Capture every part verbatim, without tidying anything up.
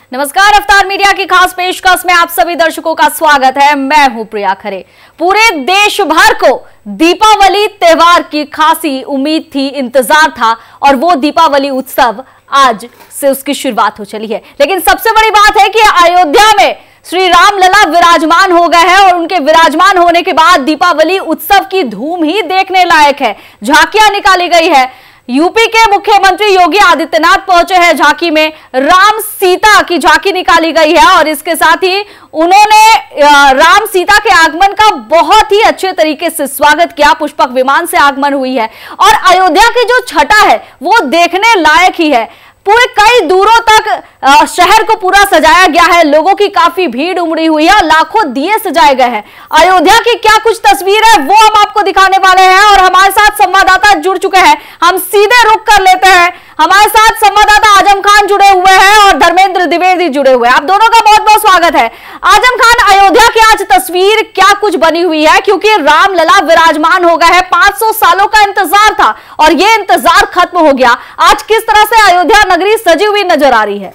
नमस्कार, अवतार मीडिया की खास पेशकश में आप सभी दर्शकों का स्वागत है। मैं हूं प्रिया खरे। पूरे देश भर को दीपावली त्योहार की खासी उम्मीद थी, इंतजार था और वो दीपावली उत्सव आज से उसकी शुरुआत हो चली है। लेकिन सबसे बड़ी बात है कि अयोध्या में श्री राम लला विराजमान हो गए हैं और उनके विराजमान होने के बाद दीपावली उत्सव की धूम ही देखने लायक है। झांकियां निकाली गई है। यूपी के मुख्यमंत्री योगी आदित्यनाथ पहुंचे हैं झांकी में। राम सीता की झांकी निकाली गई है और इसके साथ ही उन्होंने राम सीता के आगमन का बहुत ही अच्छे तरीके से स्वागत किया। पुष्पक विमान से आगमन हुई है और अयोध्या की जो छटा है वो देखने लायक ही है। पूरे कई दूरों तक शहर को पूरा सजाया गया है। लोगों की काफी भीड़ उमड़ी हुई है और लाखों दिए सजाए गए हैं। अयोध्या की क्या कुछ तस्वीर है वो हम आपको दिखाने वाले हैं और हमारे साथ संवाददाता जुड़ चुके हैं। हम सीधे रुक कर लेते हैं। हमारे साथ संवाददाता आजम खान जुड़े हुए हैं और धर्मेंद्र द्विवेदी जुड़े हुए हैं। आप दोनों का बहुत बहुत स्वागत है। आजम खान, अयोध्या की आज तस्वीर क्या कुछ बनी हुई है, क्योंकि राम लला विराजमान हो गए हैं। पांच सौ सालों का इंतजार था और ये इंतजार खत्म हो गया। आज किस तरह से अयोध्या नगरी सजी हुई नजर आ रही है?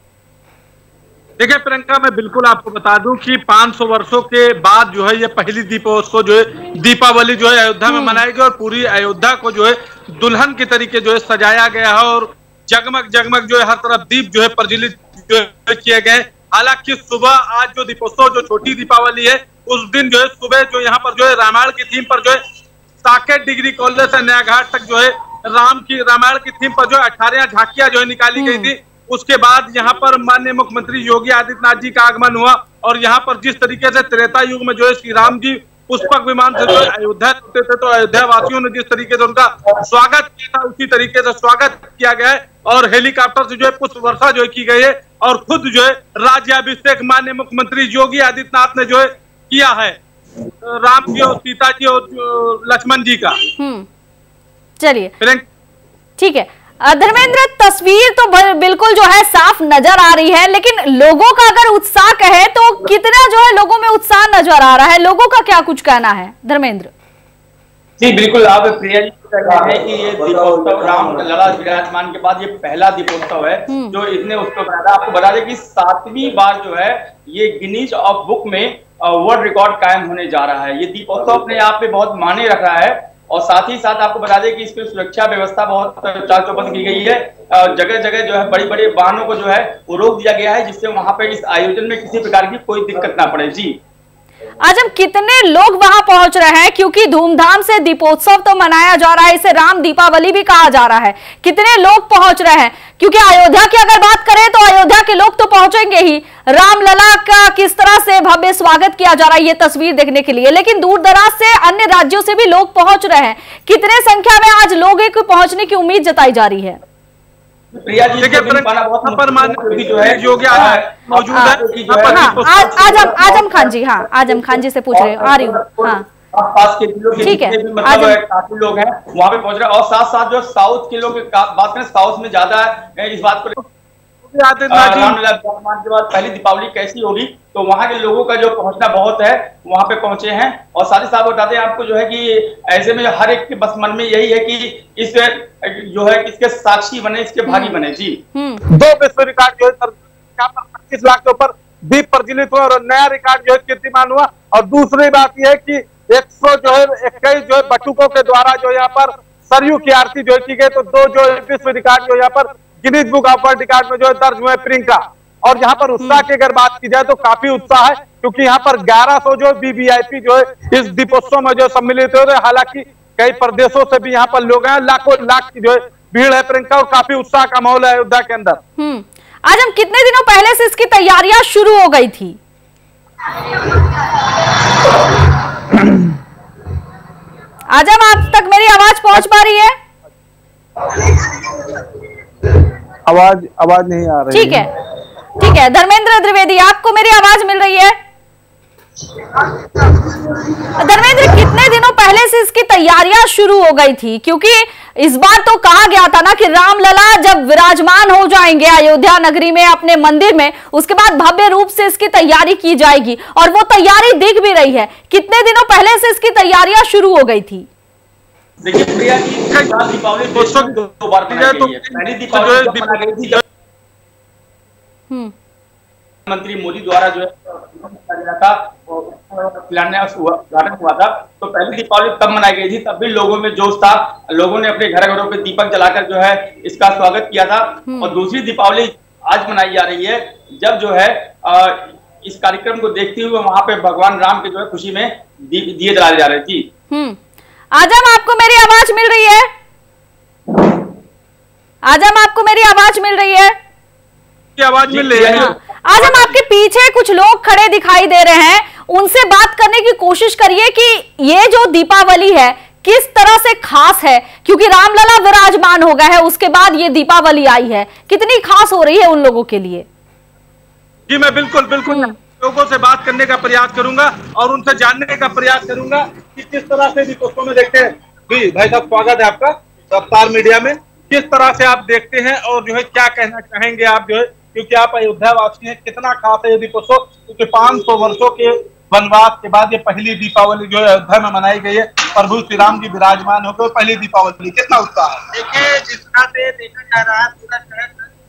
देखिए प्रियंका, मैं बिल्कुल आपको बता दूं कि पाँच सौ वर्षों के बाद जो है ये पहली दीपोत्सव जो है दीपावली जो है अयोध्या में मनाएगी और पूरी अयोध्या को जो है दुल्हन के तरीके जो है सजाया गया है और जगमग जगमग जो है हर तरफ दीप जो है प्रज्वलित जो है किए गए। हालांकि सुबह आज जो दीपोत्सव जो छोटी दीपावली है उस दिन जो है सुबह जो यहाँ पर जो है रामायण की थीम पर जो है साकेत डिग्री कॉलेज से नया घाट तक जो है राम की रामायण की थीम पर जो है अठारह झांकियां जो है निकाली गई थी। उसके बाद यहाँ पर माननीय मुख्यमंत्री योगी आदित्यनाथ जी का आगमन हुआ और यहाँ पर जिस तरीके से त्रेता युग में जो है श्री राम जी पुष्पक विमान से जो अयोध्या होते थे तो अयोध्या वासियों ने जिस तरीके से उनका स्वागत किया था उसी तरीके से स्वागत किया गया है और हेलीकॉप्टर से जो है पुष्प वर्षा जो है की गई है और खुद जो है राज्याभिषेक माननीय मुख्यमंत्री योगी आदित्यनाथ ने जो है किया है राम जी और सीता जी और लक्ष्मण जी का। चलिए ठीक है धर्मेंद्र, तस्वीर तो बिल्कुल जो है साफ नजर आ रही है, लेकिन लोगों का अगर उत्साह कहे तो कितना जो है लोगों में उत्साह नजर आ रहा है, लोगों का क्या कुछ कहना है धर्मेंद्र? जी बिल्कुल, आप प्रिया जी कह रहे हैं कि ये दीपोत्सव राम लला विराजमान के बाद ये पहला दीपोत्सव है जो इतने उत्सव बनाया। आपको बता दें कि सातवीं बार जो है ये गिनीज ऑफ बुक में वर्ल्ड रिकॉर्ड कायम होने जा रहा है। ये दीपोत्सव अपने आप पे बहुत मायने रख रहा है और साथ ही साथ आपको बता दें कि इसकी सुरक्षा व्यवस्था बहुत चाक चौबंद की गई है। जगह जगह जो है बड़ी बड़ी वाहनों को जो है वो रोक दिया गया है जिससे वहां पे इस आयोजन में किसी प्रकार की कोई दिक्कत ना पड़े। जी आजम, कितने लोग वहां पहुंच रहे हैं, क्योंकि धूमधाम से दीपोत्सव तो मनाया जा रहा है, इसे राम दीपावली भी कहा जा रहा है। कितने लोग पहुंच रहे हैं, क्योंकि अयोध्या की अगर बात करें तो अयोध्या के लोग तो पहुंचेंगे ही। राम लला का किस तरह से भव्य स्वागत किया जा रहा है ये तस्वीर देखने के लिए, लेकिन दूर दराज से अन्य राज्यों से भी लोग पहुंच रहे हैं। कितने संख्या में आज लोगों को पहुंचने की उम्मीद जताई जा रही है? प्रिया जी देखिए जो है योगी मौजूद है। आजम आजम खान जी, हाँ आजम खान जी से पूछ रहे हो, आ रही हूँ। हाँ पास के जिलों के जितने भी मतलब काफी लोग हैं वहाँ पे पहुंच रहे हैं और साथ साथ जो साउथ के लोग बात करें साउथ में ज्यादा है इस बात को रामलला विराजमान के बाद पहली दीपावली कैसी होगी तो वहाँ के लोगों का जो पहुंचना बहुत है वहाँ पे पहुंचे हैं। और साथ ही साथ बताते हैं आपको जो है कि ऐसे में हर एक के बस मन में यही है कि इस जो है इसके साक्षी बने, इसके भागी बने। जी दो विश्व रिकॉर्ड जो है पच्चीस लाख के ऊपर दीप प्रज्वलित हुआ और नया रिकॉर्ड जो है कीर्तिमान हुआ। और दूसरी बात यह है कि एक सौ जो है इक्कीस जो है बटुकों के द्वारा जो यहाँ पर सरयू की आरती जो की गई तो दो जो विश्व रिकॉर्ड जो यहाँ पर Guinness book of world record में जो है दर्ज हुए प्रियंका। और यहाँ पर उत्साह की अगर बात की जाए तो काफी उत्साह है, क्योंकि यहाँ पर ग्यारह सौ जो वीवीआईपी जो है इस दीपोत्सव में जो सम्मिलित हो रहे हैं। हालांकि कई प्रदेशों से भी यहाँ पर लोग हैं, लाखों लाख की जो है भीड़ है प्रियंका और काफी उत्साह का माहौल है अयोध्या के अंदर। हम्म आज हम कितने दिनों पहले से इसकी तैयारियां शुरू हो गई थी? आजम, आप तक मेरी आवाज पहुंच पा रही है? आवाज आवाज नहीं आ रही। ठीक है ठीक है धर्मेंद्र द्विवेदी, आपको मेरी आवाज मिल रही है? धर्मेंद्र, कितने दिनों पहले से इसकी तैयारियां शुरू हो गई थी, क्योंकि इस बार तो कहा गया था ना कि राम लला जब विराजमान हो जाएंगे अयोध्या नगरी में अपने मंदिर में उसके बाद भव्य रूप से इसकी तैयारी की जाएगी और वो तैयारी दिख भी रही है। कितने दिनों पहले से इसकी तैयारियां शुरू हो गई थी? देखिए प्रिया जी, दीपावली दो बार मनाई गई है। पहली दीपावली जब मनाई गई थी प्रधानमंत्री मोदी द्वारा जो है गया था शिलान्यास उद्घाटन हुआ था, तो पहली दीपावली तब मनाई गई थी, तब भी लोगों में जोश था, लोगों ने अपने घर घरों पे दीपक जलाकर जो है इसका स्वागत किया था। और दूसरी दीपावली आज मनाई जा रही है, जब जो है आ, इस कार्यक्रम को देखते हुए वहां पे भगवान राम के जो है खुशी में दिए जलाए जा रहे थे। हम्म आजम, आपको मेरी आवाज मिल रही है? आजम, आपको मेरी आवाज मिल रही है? आवाज मिल रही है। आजम, आपके पीछे कुछ लोग खड़े दिखाई दे रहे हैं, उनसे बात करने की कोशिश करिए कि ये जो दीपावली है किस तरह से खास है, क्योंकि रामलला विराजमान हो गया है, उसके बाद ये दीपावली आई है, कितनी खास हो रही है उन लोगों के लिए? जी मैं बिल्कुल बिल्कुल लोगों से बात करने का प्रयास करूंगा और उनसे जानने का प्रयास करूंगा कि किस तरह से दीपोत्सव में देखते हैं। जी भाई साहब, स्वागत है आपका रफ्तार मीडिया में। किस तरह से आप देखते हैं और जो है क्या कहना चाहेंगे आप, जो है क्योंकि आप अयोध्या वासी हैं, कितना खास है ये दीपोत्सव? क्योंकि पांच सौ वर्षों के वनवास के बाद ये पहली दीपावली जो है अयोध्या में मनाई गई है, प्रभु श्री राम जी विराजमान होकर पहली दीपावली, कितना उत्साह है? देखिए, जिस तरह से देखा जा रहा है पूरा शहर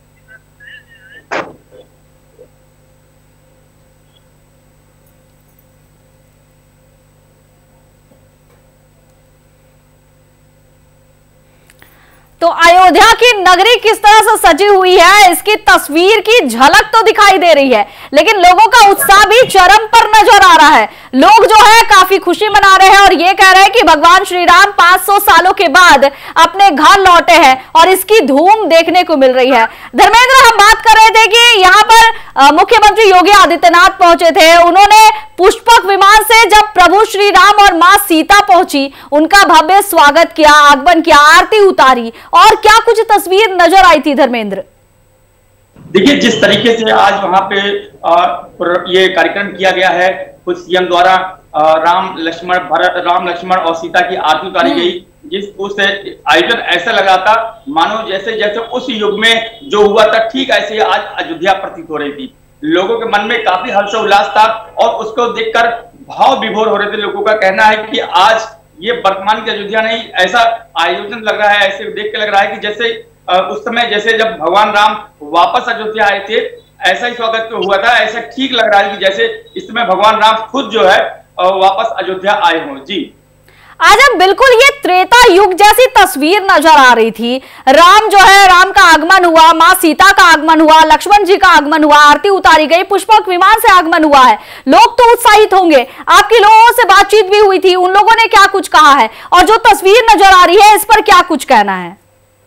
तो अयोध्या की नगरी किस तरह से सजी हुई है, इसकी तस्वीर की झलक तो दिखाई दे रही है, लेकिन लोगों का उत्साह भी चरम पर नजर आ रहा है। लोग जो है काफी खुशी मना रहे हैं और ये कह रहे हैं कि भगवान श्री राम पांच सौ सालों के बाद अपने घर लौटे हैं और इसकी धूम देखने को मिल रही है। धर्मेंद्र, हम बात कर रहे थे कि यहाँ पर मुख्यमंत्री योगी आदित्यनाथ पहुंचे थे, उन्होंने पुष्पक विमान से जब प्रभु श्री राम और मां सीता पहुंची, उनका भव्य स्वागत किया, आगमन किया, आरती उतारी, और क्या कुछ तस्वीर नजर आई थी धर्मेंद्र? देखिए, जिस तरीके से आज वहां पे आ, ये कार्यक्रम किया गया है, खुद सीएम द्वारा आ, राम लक्ष्मण भरत राम लक्ष्मण और सीता की आरती उतारी गई, जिस उस आयोजन ऐसा लगा था मानो जैसे जैसे उस युग में जो हुआ था ठीक ऐसे आज अयोध्या प्रतीत हो रही थी। लोगों के मन में काफी हर्षोल्लास था और उसको देखकर भाव विभोर हो रहे थे। लोगों का कहना है कि आज ये वर्तमान की अयोध्या नहीं, ऐसा आयोजन लग रहा है, ऐसे देख के लग रहा है कि जैसे उस समय जैसे जब भगवान राम वापस अयोध्या आए थे ऐसा ही स्वागत हुआ था। ऐसा ठीक लग रहा है कि जैसे इस समय भगवान राम खुद जो है वापस अयोध्या आए हों। जी आजम, बिल्कुल ये त्रेता युग जैसी तस्वीर नजर आ रही थी। राम जो है, राम का आगमन हुआ, मां सीता का आगमन हुआ, लक्ष्मण जी का आगमन हुआ, आरती उतारी गई, पुष्पक विमान से आगमन हुआ है। लोग तो उत्साहित होंगे। आपकी लोगों से बातचीत भी हुई थी, उन लोगों ने क्या कुछ कहा है और जो तस्वीर नजर आ रही है इस पर क्या कुछ कहना है?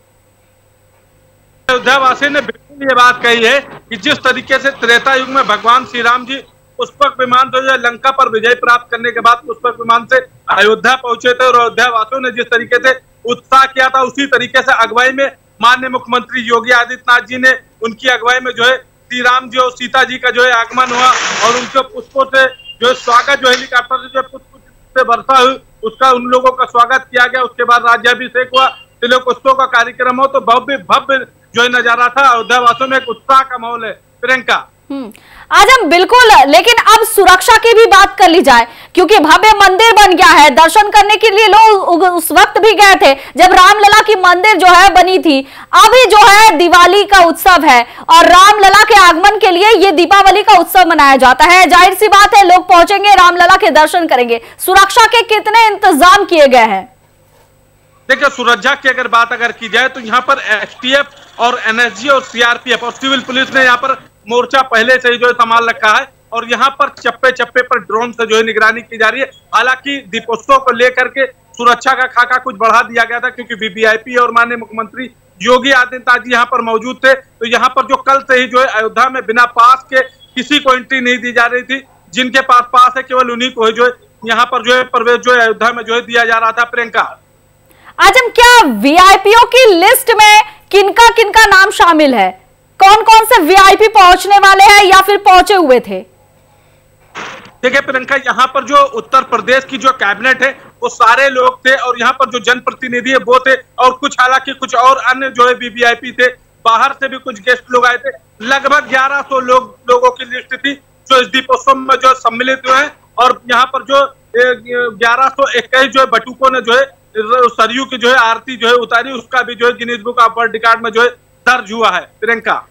अयोध्या वासी ने बिल्कुल ये बात कही है कि जिस तरीके से त्रेता युग में भगवान श्री राम जी पुष्पक विमान जो है लंका पर विजय प्राप्त करने के बाद पुष्पक विमान से अयोध्या पहुंचे थे और अयोध्या वासियों ने जिस तरीके से उत्साह किया था, उसी तरीके से अगुवाई में माननीय मुख्यमंत्री योगी आदित्यनाथ जी ने, उनकी अगुवाई में जो है श्री राम जी और सीता जी का जो है आगमन हुआ और उनके पुष्पों से जो है स्वागत, जो हेलीकॉप्टर से जो पुष्प से वर्षा हुई, उसका उन लोगों का स्वागत किया गया। उसके बाद राज्याभिषेक हुआ, तिलक उत्सव का कार्यक्रम हो, तो भव्य भव्य जो है नजारा था। अयोध्या वासियों में एक उत्साह का माहौल है। प्रियंका, आजम, बिल्कुल, लेकिन अब सुरक्षा की भी बात कर ली जाए, क्योंकि भव्य मंदिर बन गया है। दर्शन करने के लिए लोग उस वक्त भी गए थे जब रामलला की मंदिर जो है बनी थी। अभी जो है दिवाली का उत्सव है और रामलला के आगमन के लिए ये दीपावली का उत्सव मनाया जाता है। जाहिर सी बात है लोग पहुंचेंगे, रामलला के दर्शन करेंगे। सुरक्षा के कितने इंतजाम किए गए हैं? देखिए, सुरक्षा की अगर बात अगर की जाए तो यहाँ पर एसटीएफ और एनएसजी और सीआरपीएफ और सिविल पुलिस ने यहाँ पर मोर्चा पहले से ही जो है संभाल रखा है और यहाँ पर चप्पे चप्पे पर ड्रोन से जो है निगरानी की जा रही है। हालांकि दीपोत्सव को लेकर के सुरक्षा का खाका कुछ बढ़ा दिया गया था, क्योंकि वीवीआईपी और माननीय मुख्यमंत्री योगी आदित्यनाथ जी यहाँ पर मौजूद थे। तो यहाँ पर जो कल से ही जो है अयोध्या में बिना पास के किसी को एंट्री नहीं दी जा रही थी। जिनके पास पास है केवल उन्हीं को जो है यहाँ पर जो है प्रवेश जो है अयोध्या में जो है दिया जा रहा था। प्रियंका, आजम, क्या वीआईपीओ की लिस्ट में किनका किनका नाम शामिल है? कौन कौन से वीआईपी पहुंचने वाले हैं या फिर पहुंचे हुए थे? देखिए प्रियंका, यहाँ पर जो उत्तर प्रदेश की जो कैबिनेट है वो सारे लोग थे और यहाँ पर जो जनप्रतिनिधि है वो थे और कुछ हालांकि कुछ और अन्य जो है वीवीआईपी थे। बाहर से भी कुछ गेस्ट लोग आए थे। लगभग ग्यारह सौ लोग लोगों की लिस्ट थी जो इस दीपोत्सव में जो सम्मिलित हुए हैं और यहाँ पर जो ग्यारह सौ इक्कीस जो है बटुकों ने जो है सरयू की जो है आरती जो है उतारी, उसका भी जो है Guinness book of world record में जो है दर्ज हुआ है। प्रियंका,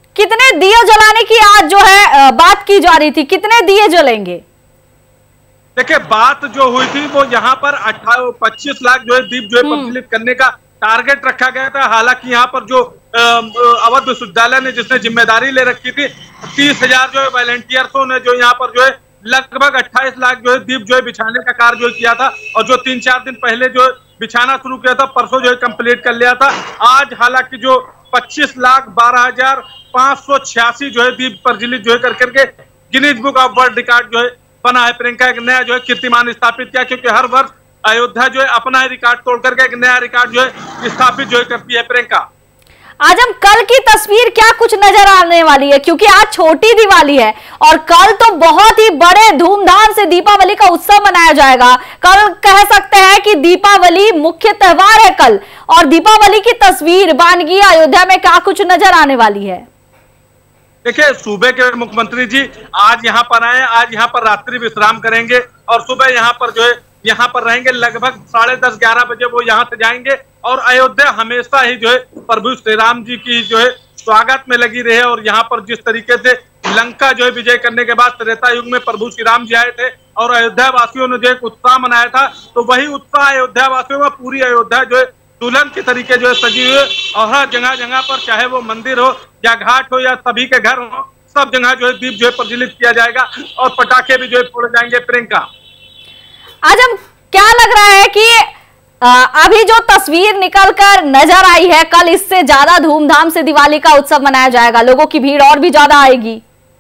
कितने दिए जलाने की आज जो है बात की जा रही थी, कितने दिए जलेंगे? देखिए, बात जो हुई थी वो यहाँ पर अट्ठाईस पच्चीस लाख जो है दीप जो है प्रज्वलित करने का टारगेट रखा गया था। हालांकि यहाँ पर जो अवध विश्वविद्यालय ने जिसने जिम्मेदारी ले रखी थी, तीस हजार जो है वॉलंटियर्सों ने जो यहाँ पर जो है लगभग अट्ठाईस लाख जो है दीप जो है बिछाने का कार्य जो किया था, और जो तीन चार दिन पहले जो बिछाना शुरू किया था, परसों जो है कंप्लीट कर लिया था। आज हालांकि जो पच्चीस लाख बारह हजार पांच सौ छियासी जो है दीप प्रज्वलित जो है कर करके Guinness book of world record जो है बना है। प्रियंका एक नया जो है कीर्तिमान स्थापित किया, क्योंकि हर वर्ष अयोध्या जो है अपना ही रिकॉर्ड तोड़ करके एक नया रिकॉर्ड जो है स्थापित जो है करती है। प्रियंका, आज हम कल की तस्वीर क्या कुछ नजर आने वाली है, क्योंकि आज छोटी दिवाली है और कल तो बहुत ही बड़े धूमधाम से दीपावली का उत्सव मनाया जाएगा। कल कह सकते हैं कि दीपावली मुख्य त्योहार है कल, और दीपावली की तस्वीर वानगी अयोध्या में क्या कुछ नजर आने वाली है? देखिए, सूबे के मुख्यमंत्री जी आज यहाँ पर आए, आज यहाँ पर रात्रि विश्राम करेंगे और सुबह यहाँ पर जो है यहाँ पर रहेंगे। लगभग साढ़े दस ग्यारह बजे वो यहाँ से जाएंगे, और अयोध्या हमेशा ही जो है प्रभु श्री राम जी की जो है स्वागत में लगी रही है। और यहाँ पर जिस तरीके से लंका जो है विजय करने के बाद त्रेता युग में प्रभु श्री राम जी आए थे और अयोध्या वासियों ने जो एक उत्साह मनाया था, तो वही उत्साह अयोध्या वासियों में पूरी अयोध्या जो है दुल्हन के तरीके जो है सजी हुई है। और हर जगह जगह पर, चाहे वो मंदिर हो या घाट हो या सभी के घर हो, सब जगह जो है दीप जो है प्रज्वलित किया जाएगा और पटाखे भी जो है फोड़े जाएंगे। प्रियंका, आज हम क्या लग रहा है कि आ, अभी जो तस्वीर निकलकर नजर आई है, कल इससे ज्यादा धूमधाम से दिवाली का उत्सव मनाया जाएगा, लोगों की भीड़ और भी ज्यादा आएगी?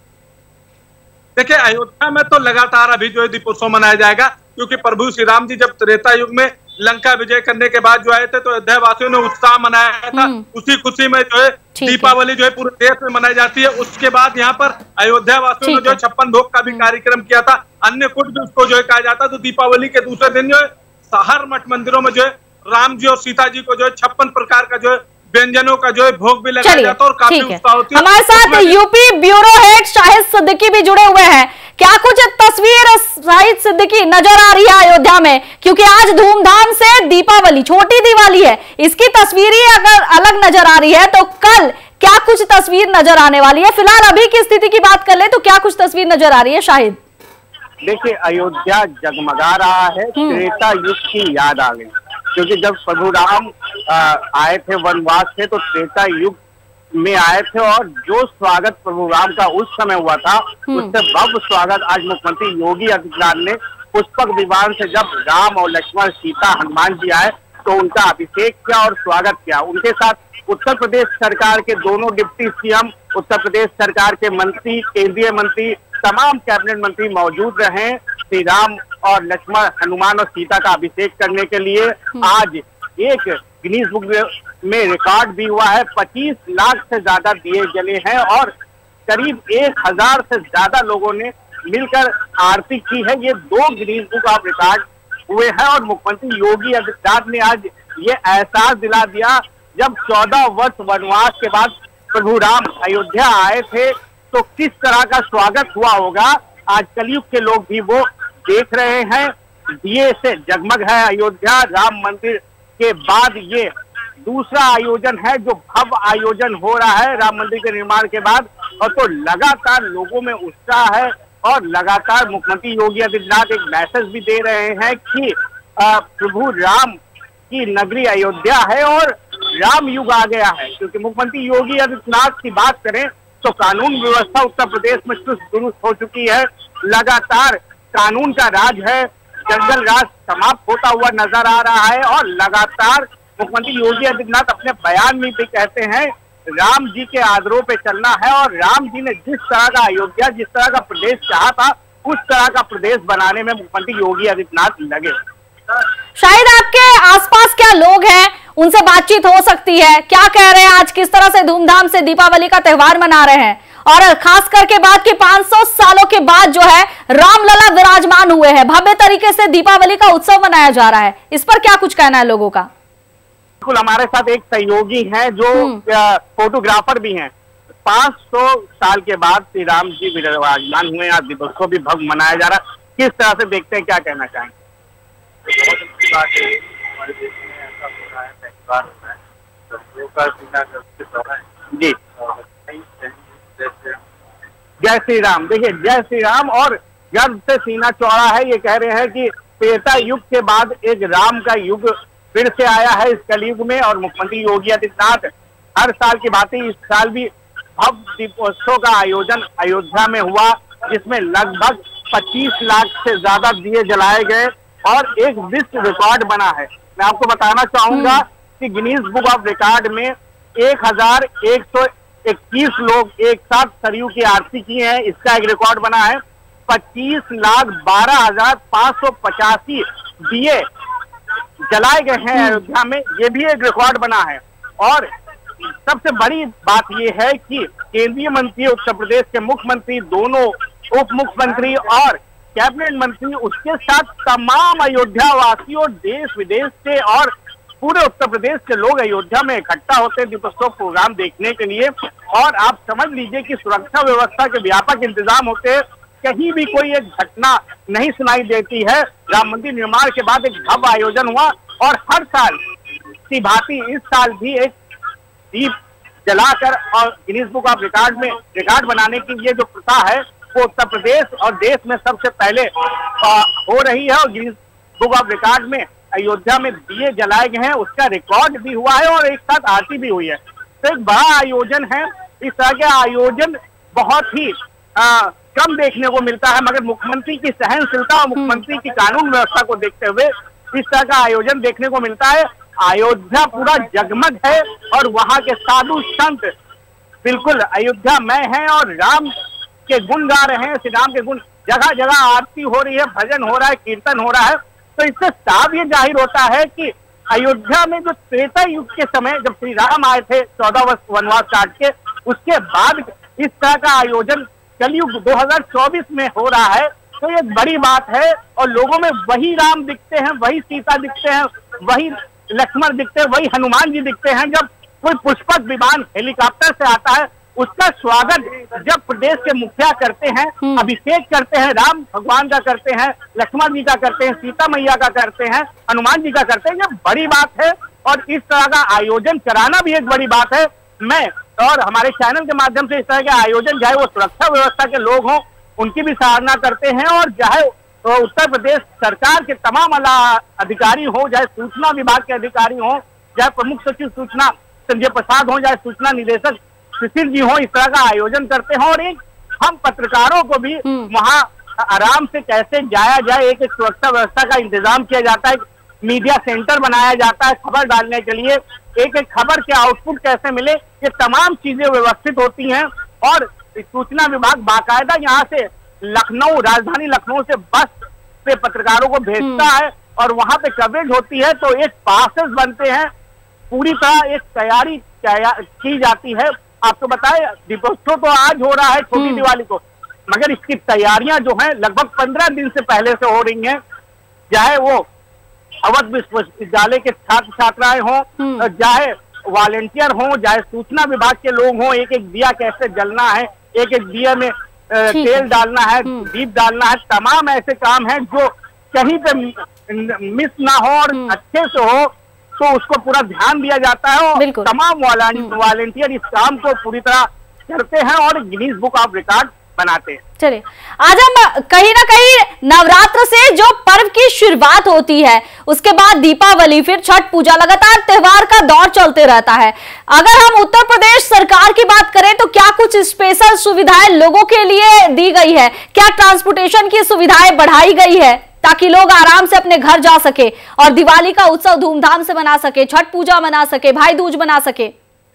देखिए, अयोध्या में तो लगातार अभी जो है दीपोत्सव मनाया जाएगा, क्योंकि प्रभु श्री राम जी जब त्रेता युग में लंका विजय करने के बाद जो आए थे, तो अयोध्या वासियों ने उत्साह मनाया था। उसी खुशी में जो है दीपावली जो है पूरे देश में मनाई जाती है। उसके बाद यहाँ पर अयोध्या वासियों ने जो है छप्पन भोग का भी कार्यक्रम किया था, अन्य कुछ भी उसको जो है कहा जाता। तो दीपावली के दूसरे दिन जो है हर मठ मंदिरों में जो है राम जी और सीता जी को जो है छप्पन प्रकार का जो है व्यंजनों का जो है भोग भी लगाया जाता है और काफी उत्साह होती है। हमारे साथ UP bureau head Shahid Siddiqui भी जुड़े हुए हैं। क्या कुछ तस्वीर शाहिद सिद्दीकी नजर आ रही है अयोध्या में, क्योंकि आज धूमधाम से दीपावली, छोटी दिवाली है, इसकी तस्वीर ही अगर अलग नजर आ रही है, तो कल क्या कुछ तस्वीर नजर आने वाली है? फिलहाल अभी की स्थिति की बात कर ले तो क्या कुछ तस्वीर नजर आ रही है शाहिद? देखिए, अयोध्या जगमगा रहा है, त्रेता युग की याद आ गई, क्योंकि जब प्रभु राम आए थे वनवास से, तो त्रेता युग में आए थे, और जो स्वागत प्रभु राम का उस समय हुआ था, उससे भव्य स्वागत आज मुख्यमंत्री योगी आदित्यनाथ ने पुष्पक विमान से जब राम और लक्ष्मण, सीता, हनुमान जी आए तो उनका अभिषेक किया और स्वागत किया। उनके साथ उत्तर प्रदेश सरकार के दोनों डिप्टी सीएम, उत्तर प्रदेश सरकार के मंत्री, केंद्रीय मंत्री, तमाम कैबिनेट मंत्री मौजूद रहे श्री राम और लक्ष्मण, हनुमान और सीता का अभिषेक करने के लिए। आज एक गिनीज बुक में रिकॉर्ड भी हुआ है, पच्चीस लाख से ज्यादा दिए जले हैं और करीब एक हजार से ज्यादा लोगों ने मिलकर आरती की है। ये दो गिनीज बुक ऑफ रिकॉर्ड हुए हैं और मुख्यमंत्री योगी आदित्यनाथ ने आज ये एहसास दिला दिया, जब चौदह वर्ष वनवास के बाद प्रभु राम अयोध्या आए थे तो किस तरह का स्वागत हुआ होगा। आज कलयुग के लोग भी वो देख रहे हैं, दिए से जगमग है अयोध्या। राम मंदिर के बाद ये दूसरा आयोजन है जो भव्य आयोजन हो रहा है राम मंदिर के निर्माण के बाद, और तो लगातार लोगों में उत्साह है और लगातार मुख्यमंत्री योगी आदित्यनाथ एक मैसेज भी दे रहे हैं कि प्रभु राम की नगरी अयोध्या है और राम युग आ गया है। क्योंकि मुख्यमंत्री योगी आदित्यनाथ की बात करें तो कानून व्यवस्था उत्तर प्रदेश में चुस्त दुरुस्त हो चुकी है, लगातार कानून का राज है, जंगल राज समाप्त होता हुआ नजर आ रहा है और लगातार मुख्यमंत्री योगी आदित्यनाथ अपने बयान में भी कहते हैं राम जी के आदरों पे चलना है और राम जी ने जिस तरह का अयोध्या, जिस तरह का प्रदेश चाहा था, उस तरह का प्रदेश बनाने में मुख्यमंत्री योगी आदित्यनाथ लगे। शायद आपके आसपास क्या लोग हैं, उनसे बातचीत हो सकती है, क्या कह रहे हैं, आज किस तरह से धूमधाम से दीपावली का त्योहार मना रहे हैं, और खास करके बात की पाँच सौ सालों के बाद जो है रामलला विराजमान हुए हैं, भव्य तरीके से दीपावली का उत्सव मनाया जा रहा है, इस पर क्या कुछ कहना है लोगों का? बिल्कुल, हमारे साथ एक सहयोगी हैं जो फोटोग्राफर भी हैं। पाँच सौ साल के बाद श्री राम जी विराजमान हुए, आज दीपोत्सव भी भव्य मनाया जा रहा है, किस तरह से देखते हैं, क्या कहना चाहेंगे? बहुत अच्छी बात है, हमारे देश में ऐसा हो रहा है, पहली बार हो रहा है, तो का बिना जी जय श्री राम। देखिए, जय श्री राम और गर्व से सीना चौड़ा है। ये कह रहे हैं कि त्रेता युग के बाद एक राम का युग फिर से आया है इस कलयुग में। और मुख्यमंत्री योगी आदित्यनाथ हर साल की बात ही इस साल भी भव्य दीपोत्सव का आयोजन अयोध्या में हुआ, जिसमें लगभग पच्चीस लाख से ज्यादा दिए जलाए गए और एक विश्व रिकॉर्ड बना है। मैं आपको बताना चाहूंगा कि गिनीज बुक ऑफ रिकॉर्ड में एक हजार एक सौ इक्कीस लोग एक साथ सरयू की आरती किए हैं, इसका एक रिकॉर्ड बना है। पच्चीस लाख बारह हजार पांच सौ पचासी दिए जलाए गए हैं अयोध्या में, ये भी एक रिकॉर्ड बना है। और सबसे बड़ी बात यह है कि केंद्रीय मंत्री, उत्तर प्रदेश के मुख्यमंत्री, दोनों उप मुख्यमंत्री और कैबिनेट मंत्री, उसके साथ तमाम अयोध्या वासियों, देश विदेश से और पूरे उत्तर प्रदेश के लोग अयोध्या में इकट्ठा होते हैं दीपोत्सव प्रोग्राम देखने के लिए। और आप समझ लीजिए कि सुरक्षा व्यवस्था के व्यापक इंतजाम होते हैं, कहीं भी कोई एक घटना नहीं सुनाई देती है। राम मंदिर निर्माण के बाद एक भव्य आयोजन हुआ और हर साल की भांति इस साल भी एक दीप जलाकर और गिनीज बुक ऑफ रिकॉर्ड में रिकॉर्ड बनाने की ये जो प्रथा है वो उत्तर प्रदेश और देश में सबसे पहले आ, हो रही है। और गिनीज बुक ऑफ रिकॉर्ड में अयोध्या में दिए जलाए गए हैं, उसका रिकॉर्ड भी हुआ है और एक साथ आरती भी हुई है। तो एक बड़ा आयोजन है। इस तरह के आयोजन बहुत ही आ, कम देखने को मिलता है, मगर मुख्यमंत्री की सहनशीलता और मुख्यमंत्री की कानून व्यवस्था को देखते हुए इस तरह का आयोजन देखने को मिलता है। अयोध्या पूरा जगमग है और वहां के साधु संत बिल्कुल अयोध्या में हैं और राम के गुण गा रहे हैं, श्री राम के गुण। जगह जगह आरती हो रही है, भजन हो रहा है, कीर्तन हो रहा है। तो इससे साफ ये जाहिर होता है कि अयोध्या में जो त्रेता युग के समय जब श्री राम आए थे चौदह वर्ष वनवास काट के, उसके बाद इस तरह का आयोजन कलयुग दो हज़ार चौबीस में हो रहा है। तो ये बड़ी बात है और लोगों में वही राम दिखते हैं, वही सीता दिखते हैं, वही लक्ष्मण दिखते हैं, वही हनुमान जी दिखते हैं। जब कोई पुष्पक विमान हेलीकॉप्टर से आता है, उसका स्वागत जब प्रदेश के मुखिया करते हैं, अभिषेक करते हैं, राम भगवान का करते हैं, लक्ष्मण जी का करते हैं, सीता मैया का करते हैं, हनुमान जी का करते हैं, ये बड़ी बात है। और इस तरह का आयोजन कराना भी एक बड़ी बात है। मैं और हमारे चैनल के माध्यम से इस तरह के आयोजन, चाहे वो सुरक्षा व्यवस्था के लोग हों, उनकी भी सराहना करते हैं। और चाहे तो उत्तर प्रदेश सरकार के तमाम अधिकारी हो, चाहे सूचना विभाग के अधिकारी हो, चाहे प्रमुख सचिव सूचना संजय प्रसाद हो, चाहे सूचना निदेशक शिशिर जी हो, इस तरह का आयोजन करते हैं। और एक हम पत्रकारों को भी वहां आराम से कैसे जाया जाए, एक एक सुरक्षा व्यवस्था का इंतजाम किया जाता है, मीडिया सेंटर बनाया जाता है खबर डालने के लिए, एक एक खबर के आउटपुट कैसे मिले, ये तमाम चीजें व्यवस्थित होती हैं। और सूचना विभाग बाकायदा यहाँ से लखनऊ, राजधानी लखनऊ से बस पे पत्रकारों को भेजता है और वहां पे कवरेज होती है। तो एक पासेस बनते हैं, पूरी तरह एक तैयारी की जाती है। आपको बताएं, दीपोत्सव तो आज हो रहा है छोटी दिवाली को, मगर इसकी तैयारियां जो हैं लगभग पंद्रह दिन से पहले से हो रही हैं। चाहे वो अवध विश्वविद्यालय के छात्र छात्राएं हों, चाहे वॉलेंटियर हों, चाहे सूचना विभाग के लोग हों, एक एक दिया कैसे जलना है, एक एक दिया में तेल डालना है, दीप डालना है, तमाम ऐसे काम हैं जो कहीं पे मिस ना हो और अच्छे से हो, तो उसको पूरा ध्यान दिया जाता है। और तमाम वॉलेंटियर इस काम को पूरी तरह करते हैं और गिनीज बुक ऑफ रिकॉर्ड बनाते हैं। चलिए, आज हम कहीं ना कहीं नवरात्र से जो पर्व की शुरुआत होती है, उसके बाद दीपावली, फिर छठ पूजा, लगातार त्योहार का दौर चलते रहता है। अगर हम उत्तर प्रदेश सरकार की बात करें तो क्या कुछ स्पेशल सुविधाएं लोगों के लिए दी गई है? क्या ट्रांसपोर्टेशन की सुविधाएं बढ़ाई गई है ताकि लोग आराम से अपने घर जा सके और दिवाली का उत्सव धूमधाम से मना सके, छठ पूजा मना सके, भाई दूज मना सके?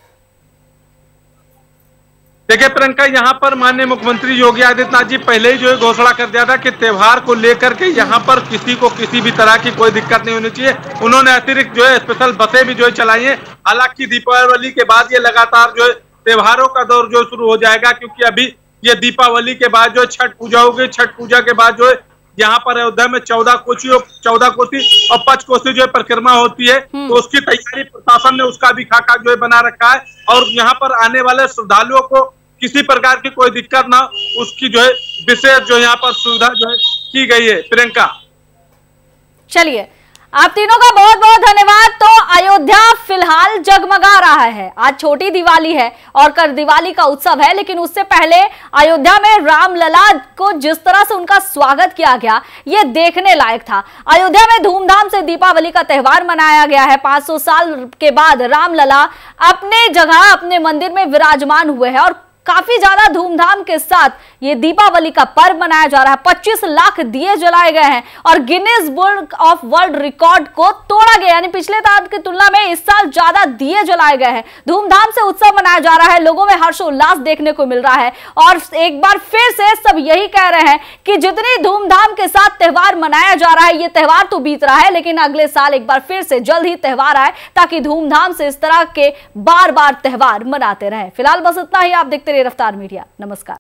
देखिए प्रियंका, यहाँ पर माननीय मुख्यमंत्री योगी आदित्यनाथ जी पहले ही जो है घोषणा कर दिया था कि त्योहार को लेकर के यहाँ पर किसी को किसी भी तरह की कोई दिक्कत नहीं होनी चाहिए। उन्होंने अतिरिक्त जो है स्पेशल बसें भी जो है चलाई हैं। हालांकि दीपावली के बाद ये लगातार जो है त्योहारों का दौर जो शुरू हो जाएगा, क्योंकि अभी ये दीपावली के बाद जो छठ पूजा होगी, छठ पूजा के बाद जो है यहाँ पर अयोध्या में चौदह कोसी और चौदह कोसी और पच कोसी जो है परिक्रमा होती है, तो उसकी तैयारी प्रशासन ने उसका भी खाका जो है बना रखा है। और यहाँ पर आने वाले श्रद्धालुओं को किसी प्रकार की कोई दिक्कत ना, उसकी जो है विशेष जो यहाँ पर सुविधा जो है की गई है। प्रियंका, चलिए आप तीनों का बहुत बहुत धन्यवाद। तो अयोध्या फिलहाल जगमगा रहा है। आज छोटी दिवाली है और कल दिवाली का उत्सव है, लेकिन उससे पहले अयोध्या में रामलला को जिस तरह से उनका स्वागत किया गया ये देखने लायक था। अयोध्या में धूमधाम से दीपावली का त्यौहार मनाया गया है। पाँच सौ साल के बाद रामलला अपने जगह अपने मंदिर में विराजमान हुए हैं और काफी ज्यादा धूमधाम के साथ ये दीपावली का पर्व मनाया जा रहा है। पच्चीस लाख दिए जलाए गए हैं और Guinness book of world record को तोड़ा गया, यानी पिछले साल की तुलना में इस साल ज्यादा दिए जलाए गए हैं। धूमधाम से उत्सव मनाया जा रहा है, लोगों में हर्षोल्लास देखने को मिल रहा है और एक बार फिर से सब यही कह रहे हैं कि जितनी धूमधाम के साथ त्यौहार मनाया जा रहा है, ये त्यौहार तो बीत रहा है लेकिन अगले साल एक बार फिर से जल्द ही त्यौहार आए ताकि धूमधाम से इस तरह के बार बार त्यौहार मनाते रहे। फिलहाल बस इतना ही। आप देखते रहिए रफ्तार मीडिया। नमस्कार।